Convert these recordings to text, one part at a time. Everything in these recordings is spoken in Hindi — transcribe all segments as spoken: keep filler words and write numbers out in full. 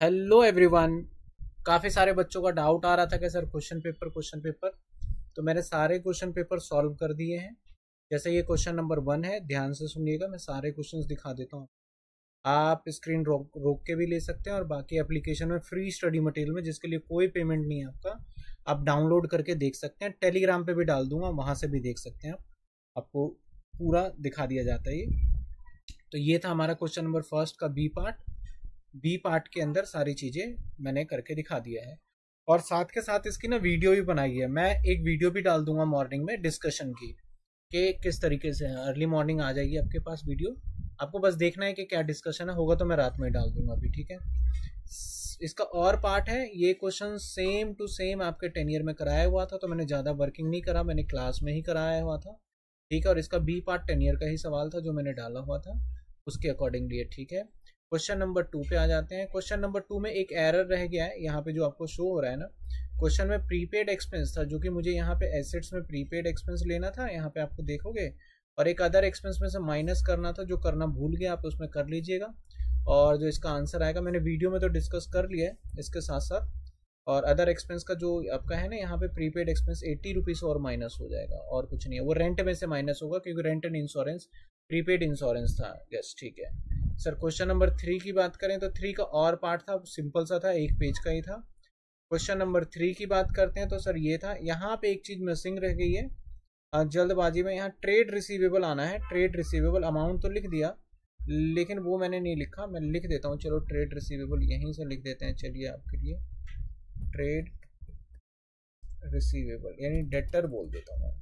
Hello everyone. काफ़ी सारे बच्चों का डाउट आ रहा था कि sir question paper question paper तो मैंने सारे क्वेश्चन पेपर सॉल्व कर दिए हैं। जैसे ये क्वेश्चन नंबर वन है, ध्यान से सुनिएगा, मैं सारे क्वेश्चंस दिखा देता हूँ। आप स्क्रीन रोक रोक के भी ले सकते हैं और बाकी एप्लीकेशन में फ्री स्टडी मटेरियल में, जिसके लिए कोई पेमेंट नहीं है आपका, आप डाउनलोड करके देख सकते हैं। टेलीग्राम पे भी डाल दूंगा, वहाँ से भी देख सकते हैं आप। आपको पूरा दिखा दिया जाता है ये। तो ये था हमारा क्वेश्चन नंबर फर्स्ट का बी पार्ट। बी पार्ट के अंदर सारी चीज़ें मैंने करके दिखा दिया है और साथ के साथ इसकी ना वीडियो भी बनाई है। मैं एक वीडियो भी डाल दूंगा मॉर्निंग में डिस्कशन की, कि किस तरीके से अर्ली मॉर्निंग आ जाएगी आपके पास वीडियो। आपको बस देखना है कि क्या डिस्कशन है, होगा तो मैं रात में डाल दूंगा अभी, ठीक है। इसका और पार्ट है, ये क्वेश्चन सेम टू सेम आपके टेन ईयर में कराया हुआ था, तो मैंने ज़्यादा वर्किंग नहीं करा, मैंने क्लास में ही कराया हुआ था, ठीक है। और इसका बी पार्ट टेन ईयर का ही सवाल था जो मैंने डाला हुआ था, उसके अकॉर्डिंगली, ठीक है। क्वेश्चन नंबर टू पे आ जाते हैं। क्वेश्चन नंबर टू में एक एरर रह गया है यहाँ पे, जो आपको शो हो रहा है ना। क्वेश्चन में प्रीपेड एक्सपेंस था, जो कि मुझे यहाँ पे एसेट्स में प्रीपेड एक्सपेंस लेना था, यहाँ पे आपको देखोगे, और एक अदर एक्सपेंस में से माइनस करना था, जो करना भूल गया, आप उसमें कर लीजिएगा। और जो इसका आंसर आएगा, मैंने वीडियो में तो डिस्कस कर लिया है इसके साथ साथ। और अदर एक्सपेंस का जो आपका है ना, यहाँ पे प्रीपेड एक्सपेंस एट्टी रुपीज़ और माइनस हो जाएगा, और कुछ नहीं है। वो रेंट में से माइनस होगा, क्योंकि rent and insurance prepaid insurance था। यस, ठीक है सर। क्वेश्चन नंबर थ्री की बात करें तो थ्री का और पार्ट था, सिंपल सा था, एक पेज का ही था। क्वेश्चन नंबर थ्री की बात करते हैं तो सर ये था, यहाँ पे एक चीज मिसिंग रह गई है जल्दबाजी में। यहाँ ट्रेड रिसीवेबल आना है, ट्रेड रिसीवेबल अमाउंट तो लिख दिया, लेकिन वो मैंने नहीं लिखा, मैं लिख देता हूँ। चलो ट्रेड रिसीवेबल यहीं से लिख देते हैं, चलिए आपके लिए ट्रेड रिसीवेबल यानी डेटर बोल देता हूँ।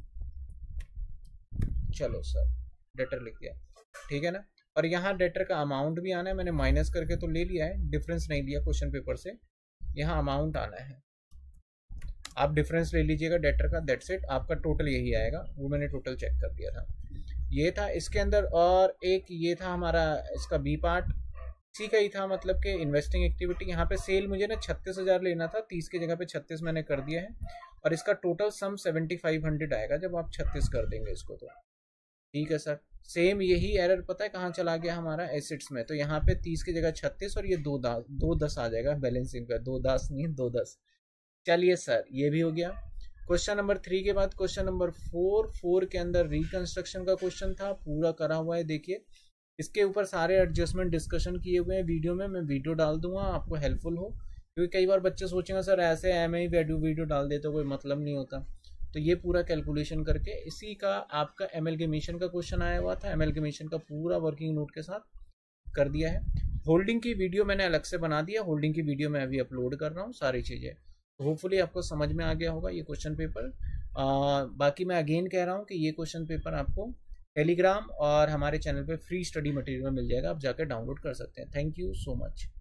चलो सर डेटर लिख दिया, ठीक है ना। और यहाँ डेटर का अमाउंट भी आना है, मैंने माइनस करके तो ले लिया है, डिफरेंस नहीं लिया क्वेश्चन पेपर से। यहाँ अमाउंट आना है, आप डिफरेंस ले लीजिएगा डेटर का, दैट्स इट। आपका टोटल यही आएगा, वो मैंने टोटल चेक कर दिया था। ये था इसके अंदर। और एक ये था हमारा इसका बी पार्ट, इसी का ही था, मतलब कि इन्वेस्टिंग एक्टिविटी। यहाँ पे सेल मुझे ना छत्तीस हजार लेना था, तीस की जगह पे छत्तीस मैंने कर दिया है, और इसका total sum seventy five hundred आएगा जब आप छत्तीस कर देंगे इसको तो, ठीक है सर। सेम यही एरर पता है कहाँ चला गया हमारा, एसिड्स में। तो यहाँ पे तीस की जगह छत्तीस, और ये दो दस दो दस आ जाएगा बैलेंसिंग का, दो दस नहीं दो दस। चलिए सर, ये भी हो गया। क्वेश्चन नंबर थ्री के बाद क्वेश्चन नंबर फोर। फोर के अंदर रिकंस्ट्रक्शन का क्वेश्चन था, पूरा करा हुआ है, देखिए। इसके ऊपर सारे एडजस्टमेंट डिस्कशन किए हुए हैं वीडियो में, मैं वीडियो डाल दूंगा, आपको हेल्पफुल हो। क्योंकि कई बार बच्चे सोचेंगे सर ऐसे एम ही वीडियो वीडियो डाल देते तो कोई मतलब नहीं होता। तो ये पूरा कैलकुलेशन करके, इसी का आपका एमएलगेमेशन का क्वेश्चन आया हुआ था, एमएलगेमेशन का पूरा वर्किंग नोट के साथ कर दिया है। होल्डिंग की वीडियो मैंने अलग से बना दिया, होल्डिंग की वीडियो मैं अभी अपलोड कर रहा हूँ, सारी चीज़ें। तो होपफुली आपको समझ में आ गया होगा ये क्वेश्चन पेपर। आ, बाकी मैं अगेन कह रहा हूँ कि ये क्वेश्चन पेपर आपको टेलीग्राम और हमारे चैनल पे फ्री स्टडी मटेरियल में मिल जाएगा, आप जाकर डाउनलोड कर सकते हैं। Thank you so much.